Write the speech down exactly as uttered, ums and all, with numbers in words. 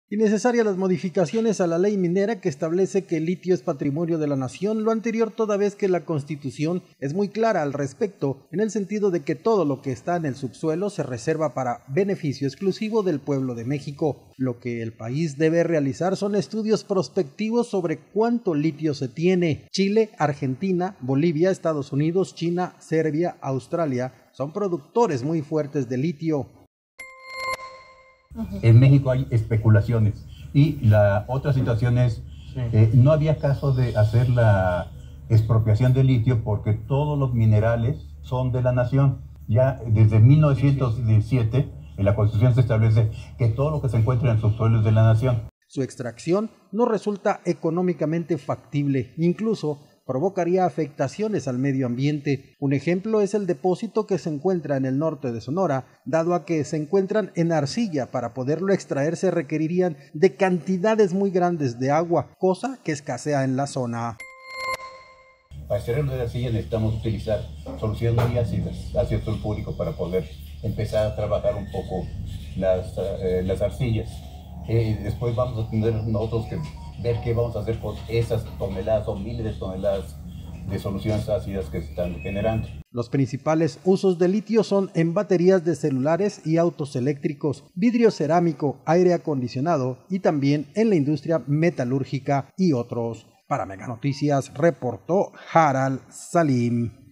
Innecesarias las modificaciones a la ley minera que establece que el litio es patrimonio de la nación, lo anterior toda vez que la Constitución es muy clara al respecto, en el sentido de que todo lo que está en el subsuelo se reserva para beneficio exclusivo del pueblo de México. Lo que el país debe realizar son estudios prospectivos sobre cuánto litio se tiene. Chile, Argentina, Bolivia, Estados Unidos, China, Serbia, Australia son productores muy fuertes de litio. En México hay especulaciones y la otra situación es, eh, no había caso de hacer la expropiación de litio porque todos los minerales son de la nación. Ya desde mil novecientos diecisiete en la Constitución se establece que todo lo que se encuentra en el subsuelo es de la nación. Su extracción no resulta económicamente factible, incluso provocaría afectaciones al medio ambiente. Un ejemplo es el depósito que se encuentra en el norte de Sonora, dado a que se encuentran en arcilla. Para poderlo extraer se requerirían de cantidades muy grandes de agua, cosa que escasea en la zona. Para extraerlo de arcilla necesitamos utilizar soluciones muy ácidas, ácido sulfúrico, para poder empezar a trabajar un poco las, eh, las arcillas. Eh, después vamos a tener nosotros que ver qué vamos a hacer con esas toneladas o miles de toneladas de soluciones ácidas que se están generando. Los principales usos de litio son en baterías de celulares y autos eléctricos, vidrio cerámico, aire acondicionado y también en la industria metalúrgica y otros. Para Mega Noticias reportó Harald Salim.